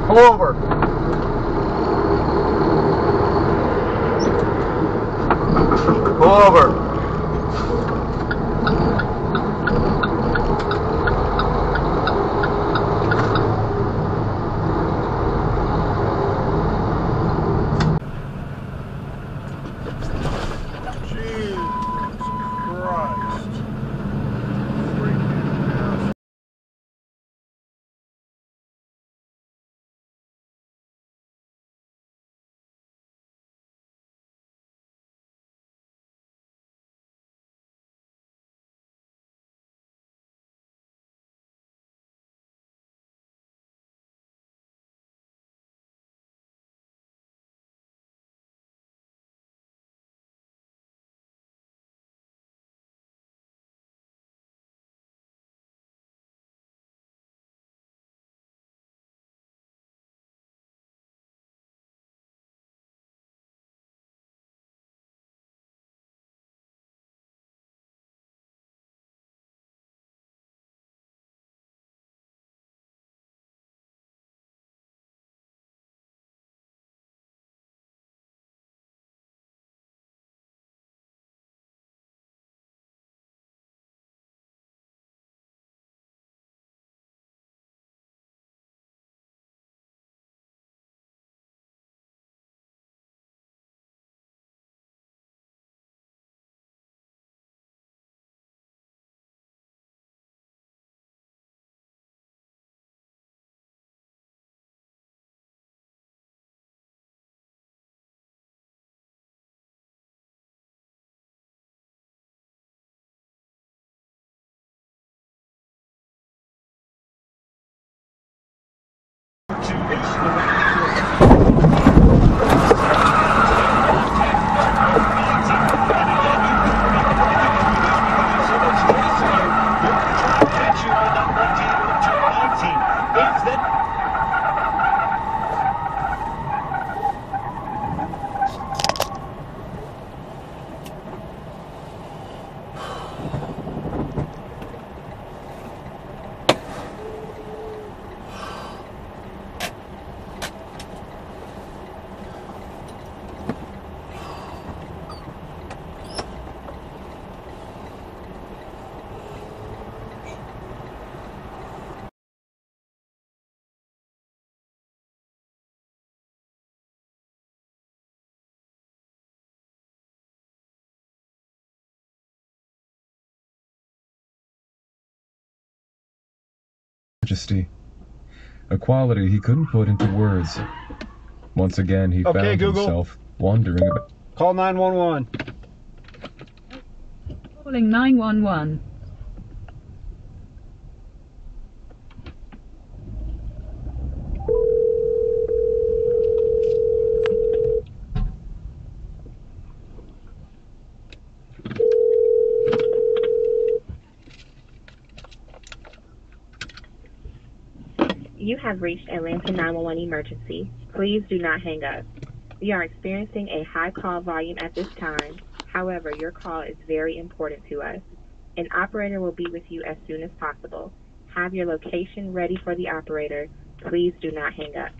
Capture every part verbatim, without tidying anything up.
Pull over. Pull over. Majesty, a quality he couldn't put into words. Once again, he Okay, found Google. himself wandering about. Call nine one one. Calling nine one one. You have reached Atlanta nine one one emergency. Please do not hang up. We are experiencing a high call volume at this time. However, your call is very important to us. An operator will be with you as soon as possible. Have your location ready for the operator. Please do not hang up.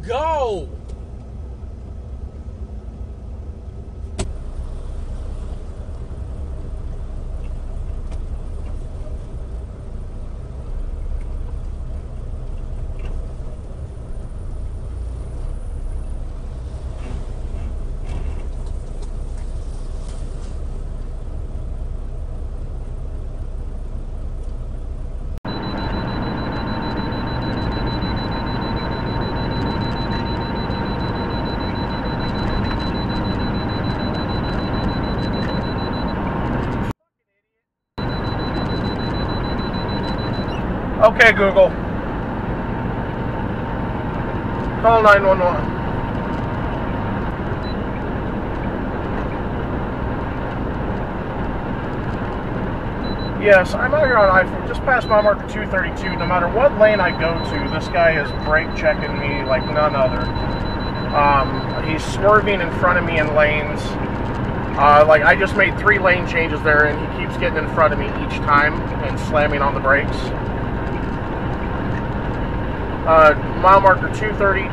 Go! Okay, Google. Call nine one one. Yes, I'm out here on I four, just past mile marker two thirty-two. No matter what lane I go to, this guy is brake checking me like none other. Um, he's swerving in front of me in lanes. Uh, like, I just made three lane changes there, and he keeps getting in front of me each time and slamming on the brakes. Uh, mile marker two thirty.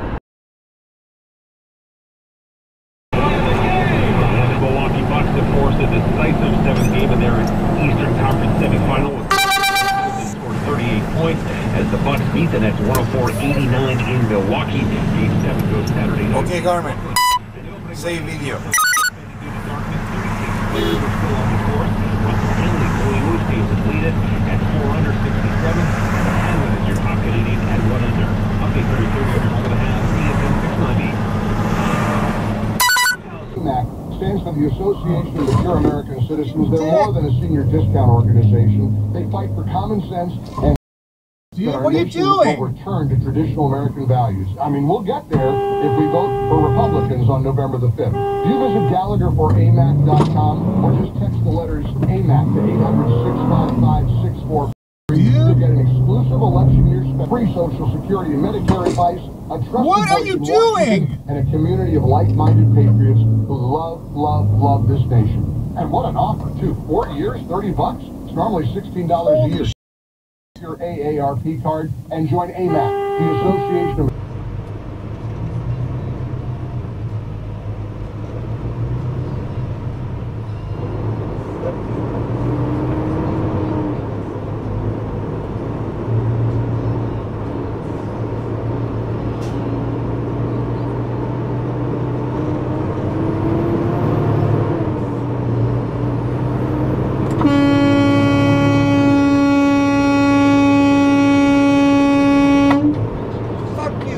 Milwaukee Bucks, of course, a decisive seventh game in their Eastern Conference semifinal. Scored thirty-eight points as the Bucks beat the Nets one oh four eighty-nine in Milwaukee. Game seven goes Saturday night. Okay, Garmin. Save video. Players are still on the course. Stanley Coley Moose stays depleted at four under sixty-seven. Hanlon is your top Canadian at one under. Okay, thirty thirty over the half. E S N six ninety. Stands for the Association of Pure American Citizens. They're more than a senior discount organization. They fight for common sense and Dude, what are you doing? will return to traditional American values. I mean, we'll get there if we vote for Republicans on November the fifth. Do you visit Gallagher for A M A C dot com or just text the letters A M A C to eight hundred, six five five, six four four to get an exclusive election year free Social Security and Medicare advice, a trusted What are voice you in doing? Washington, and a community of like-minded patriots who love, love, love this nation. And what an offer, too. Four years, thirty bucks? It's normally sixteen dollars a year. Your A A R P card and join A M A C, the Association of Fuck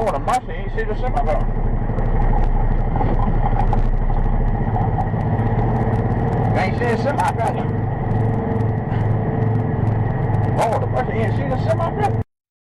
with a Mustang, you see the semi bro? You ain't seen a semi, got you? Oh, with a Mustang, you ain't seen a semi, bro?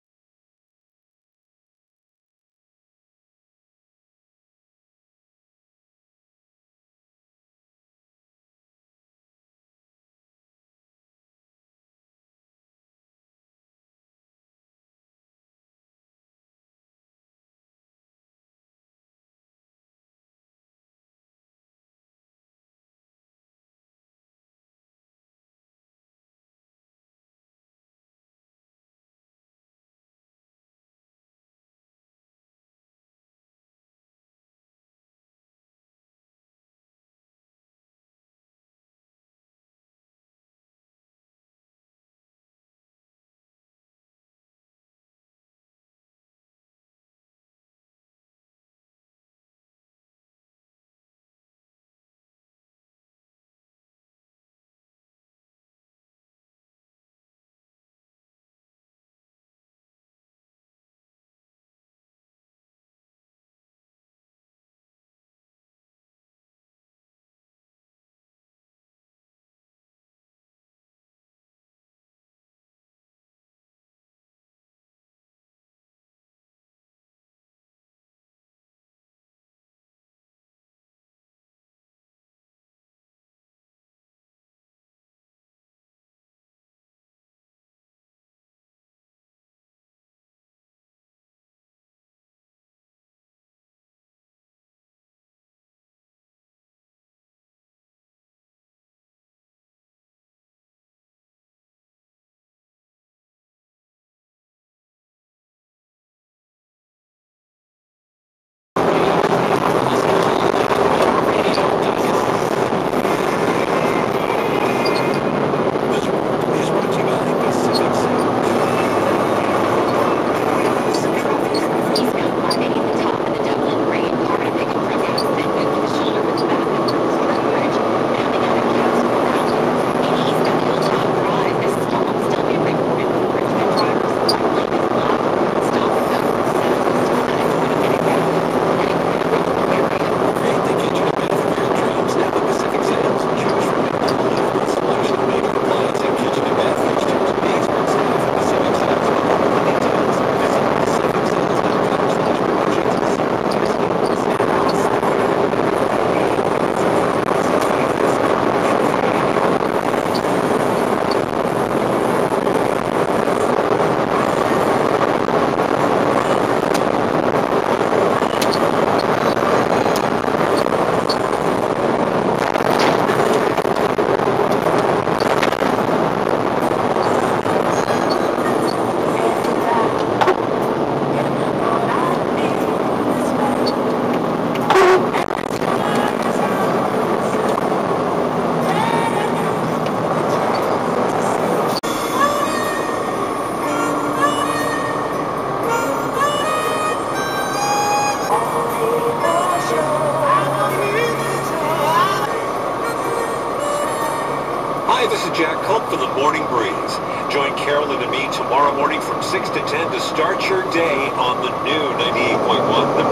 Hi, this is Jack Culp for the Morning Breeze. Join Carolyn and me tomorrow morning from six to ten to start your day on the new ninety-eight point one The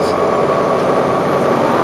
Breeze.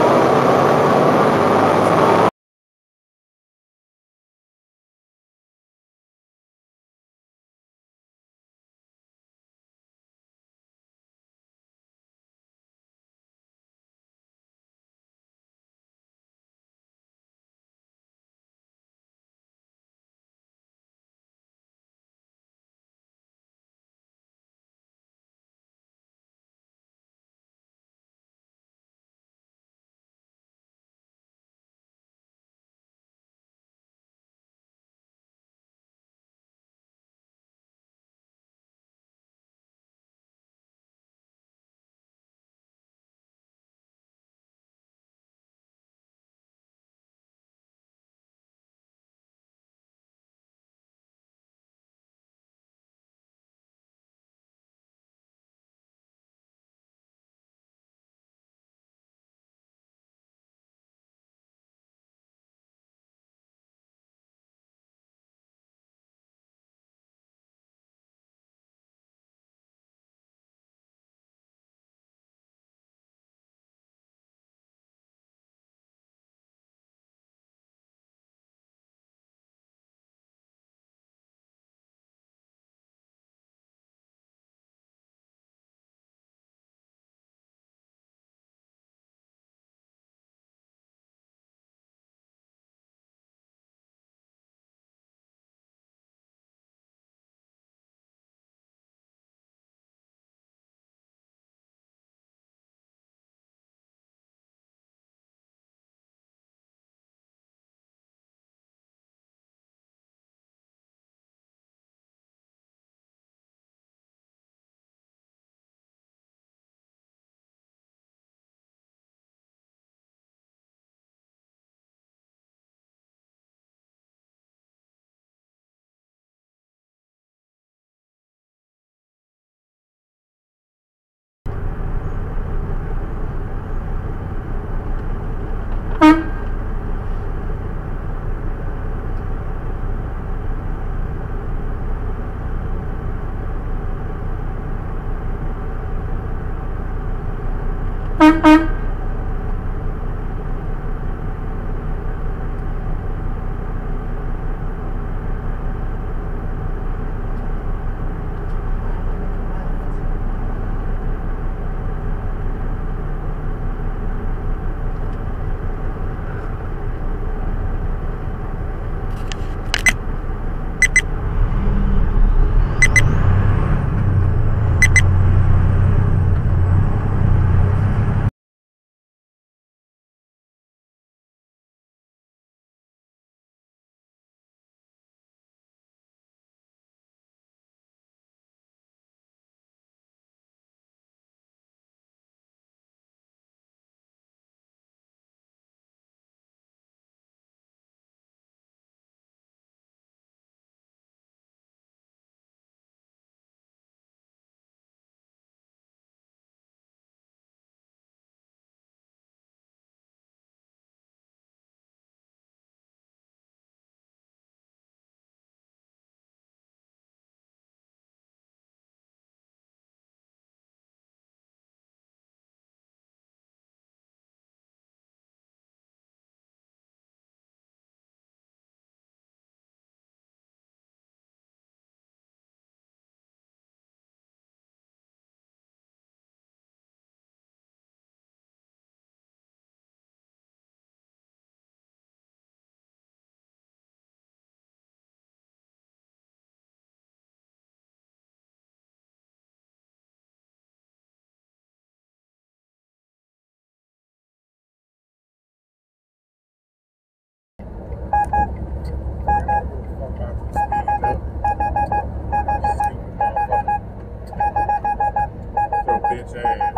Bitch ass.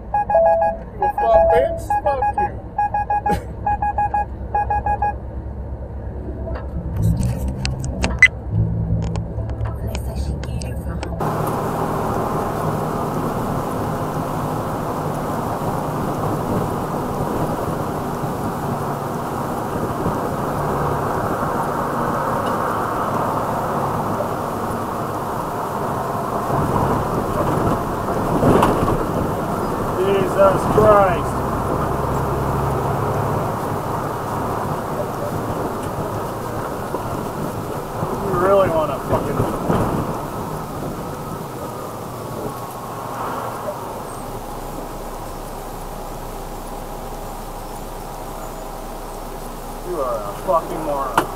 Well, fuck, bitch. Fuck you. Jesus Christ. You really want to fucking... You are a fucking moron.